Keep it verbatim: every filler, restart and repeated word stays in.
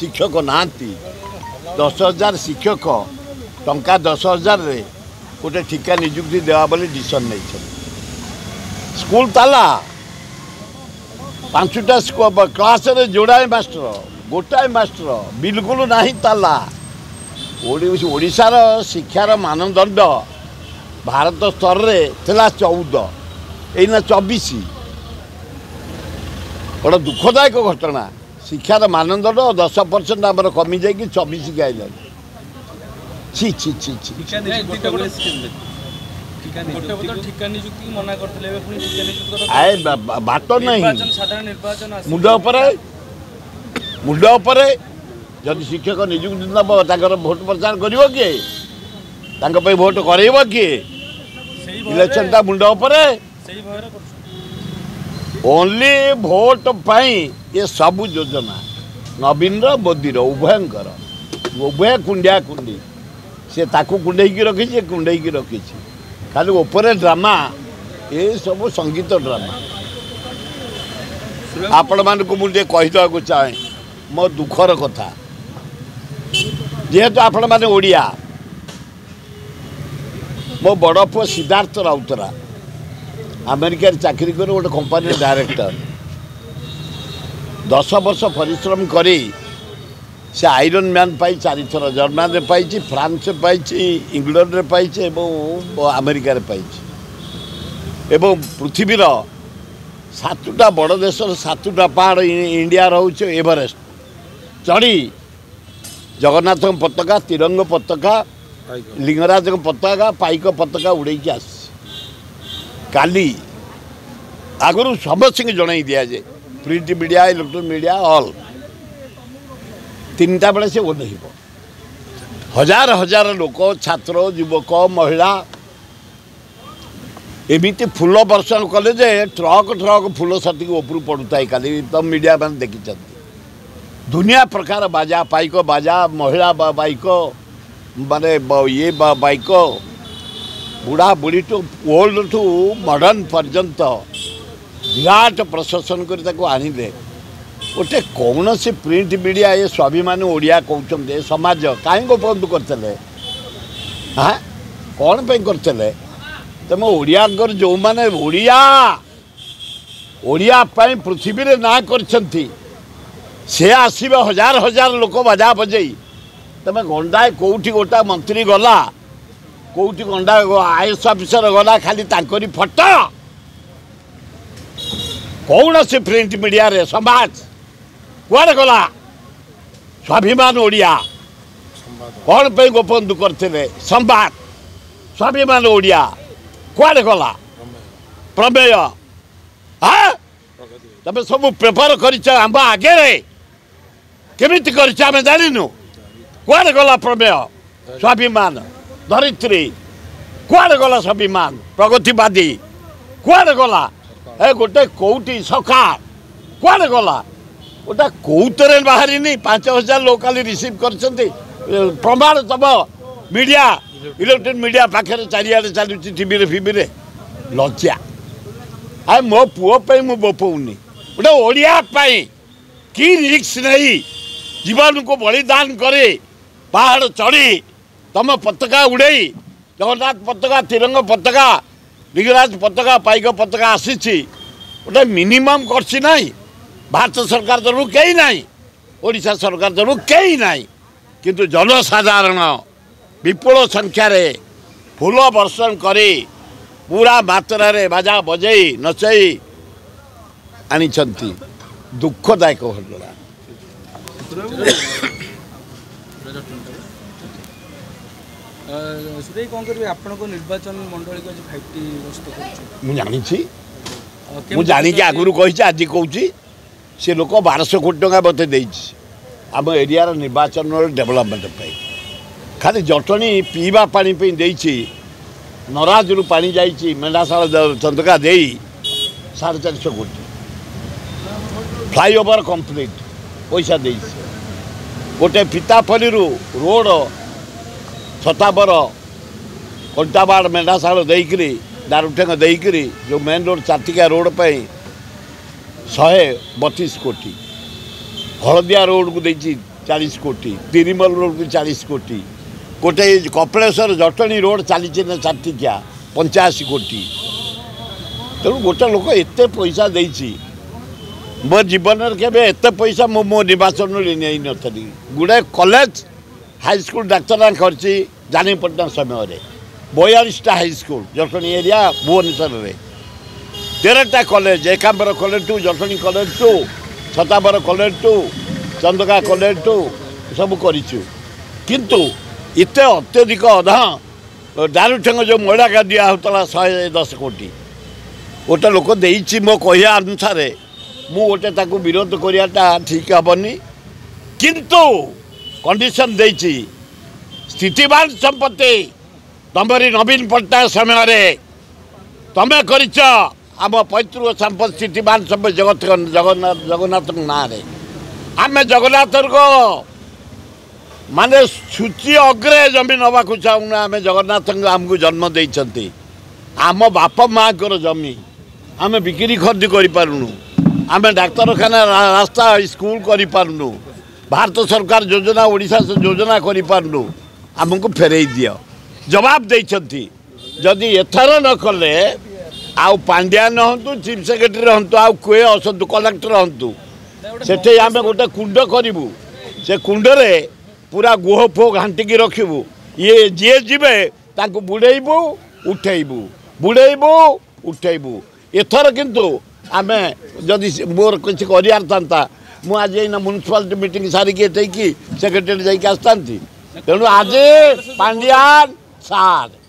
शिक्षक ना दस हजार शिक्षक टंका दस हजार गोटे ठिका निजुक्ति देवा बोले डिसीजन नहीं स्कूल ताला पांचटा क्लास रे जोड़ाए मास्टर गोटाए मास्टर बिल्कुल नहीं ताला ओडिशार शिक्षार मानदंड भारत स्तर में थिला चौदह एना चौबीस बड़ा दुखदायक घटना शिक्षार मानदंड दस परसेंट आम कमी जाकि चौबीस के आइल छी छी छी छी आए बाट नहीं मुंड मुंड जदि शिक्षक निजुक्ति नब ताकर भोट प्रचार करिवो किए तांको पे भोट करेइबो किए इलेक्शन ता मुंड उपरे ओनली भोट पाई ये सब योजना नवीन मोदी उभयंकर उभय कुंडिया कुंडी से ताकू कुंडे की रखी से कुंडे की रखी खाली ऊपर ड्रामा ये सब संगीत ड्रामा आपण मान को मुझे कहीदा को चाहे मो दुखर कथा जेहेतु आपण मैंने ओडिया मो बड़ पुओ सिद्धार्थ राउतरा अमेरिका चाकरी कर गोटे कंपानी डायरेक्टर दस वर्ष परिश्रम करी से आयरन मैन पाई चार थर जर्मान में पाई फ्रांस में पाई इंग्लैंड में पाई अमेरिका में पाई पृथ्वीर सातटा बड़ देश सातटा पहाड़ इंडिया रोच एवरेस्ट चढ़ी जगन्नाथ पताका तिरंग पताका लिंगराज पताका पाइक पताका उड़े आस काली आगुरी समस्त जन दिया जाए print media electronic media all तीन टा बेले से ओह्ल हजार हजार लोक छात्र युवक महिला एमती फूल वर्षण कले जे ट्रक ट्रक फूल सटी ऊपर पड़ुता काली तो मीडिया मैंने देखी दुनिया प्रकार बाजा पाइक बाजा महिला बाइक माने ये बाइक बुढ़ा बुढ़ी टू ओल्ड टू मॉडर्न पर्यंत विराट प्रशासन कर आनिले गोटे कौन से प्रिंट मीडिया ये स्वाभिमान ओडिया कहते समाज कहीं बंद करते हाँ कौन पे करते तुम ओडिया जो मैंने ओडिया ओडिया पृथ्वी रे ना कर से आसब हजार हजार लोक बाजा बजे तुम गंडा कौटी गोटा मंत्री गला कौटी गंडा आईएएस ऑफिसर गला खाली तांकरी फटो कौन से प्रिंट मीडिया रे समाज कुआड़े गला स्वाभिमान ओडिया कौन पे गोपबंद करते संवाद स्वाभिमान ओडिया कुआड़े गला प्रमेय हाँ तमें सब पेपर कर आगे केमिति कर जानु कुआड़े गला प्रमेय स्वाभिमान धरित्री कुआड़े गला स्वाभिमान प्रगतिवादी कुआड़े गला ए गोटे कौटी सखा कुआड़े गला गोटा कौतरे बाहरी नहीं पांच हजार लोग खाली रिसीव कर प्रमाण तब मीडिया इलेक्ट्रोनिक मीडिया पाखे चारिड़े चलुची टीवी फिवी लज्जा आ मो पुओ मु बोपौनी गोटे ओडिया कि रिक्स नहीं जीवन को बलिदान करे पहाड़ चढ़ी तुम पताका उड़े जगन्नाथ पताका तिरंग पताका लिंगराज पताका पाइक पताका आसी गोटे मिनिमम करसी नहीं भारत सरकार तरफ कहीं ना ओडिशा सरकार तरफ कहीं ना किंतु जनसाधारण विपुल संख्यार फूल वर्षण कर पूरा मात्रा बाजा बजई नचई आनी दुखदायक घटना कौन करेंगे आपण निर्वाचन मंडली को जानी मु जानी आगुरी कही आज कौची से लोक बारश कोटी टका मत आम एरिया निर्वाचन डेभलपमेंट खाली जटणी पीवा पानी देती नराजू पा जा मेढ़ाशाल चंदका दे साढ़े चार सौ कोटी फ्लाईओवर कंप्लीट पैसा दे गोटे पितापल्ली रोड छताबर कंटाबाड़ मेढ़ाशाल देकरी दारुठेंग देकरी जो मेन रोड चातिका रोड पे शहे बतीस कोटी हलदिया रोड को देती चालीस कोटी तिरिमल रोड को चालीस कोटी गोटे कपिलेश्वर जटणी रोड चली ना सातिकिया पंचाशी कोटी तेणु गोटे लोक एत पैसा देती मो जीवन के एत पैसा मो मो निर्वाचन नहीं नी गुड़ाए कॉलेज हाईस्कल डाक्तर कर जानीपटना समय बयालीसटा हाईस्कल जटणी एरिया भुवनेश्वर में तेरहटा college Ekambar college to Jatni college to Chhatabar college to Chandaka college to सब किंतु इतने अत्यधिक अधा दारुठेंग जो महिला का दिया होता शहे दस कोटी गोटे लोक देती मो कहया अनुसार मु गोटे ताकू विरोध कराटा ठीक हेनी किंतु कंडीशन देती स्थितिवान संपत्ति तमरी नवीन पट्टनायक समय तमें कर आम पैतृक संपत्ति स्थितिवान संपत्ति जगत जगन्नाथ जगन्नाथ ना आम जगन्नाथ को माने सूची अग्रे जमी नवा चाहूना आम जगन्नाथ आमको जन्म देती आम बाप माँ को जमी आम बिक्री खरीद करूँ आम डाक्तरखाना रास्ता स्कूल करूँ भारत सरकार योजना ओडिशा से योजना करूँ आमको फेरई दियो जवाब देती जदि एथर न कले आउ पांड्यान हूँ चीफ सेक्रेटरी हूँ आउ किए असतु कलेक्टर हूँ से आम गोटे कुंड करूँ से कुंडरे पूरा गुह फो घाटिकी रखू ये जी जीवे बुड़ेबू उठेबू बुड़ेबू उठेबू एथर किंतु आम जदि मोर किसी करार था मुझे म्यूनिसिपालिटी मीटिंग सारिकी सेक्रेटरी जाकि आसता तेणु आज पांड्यान सार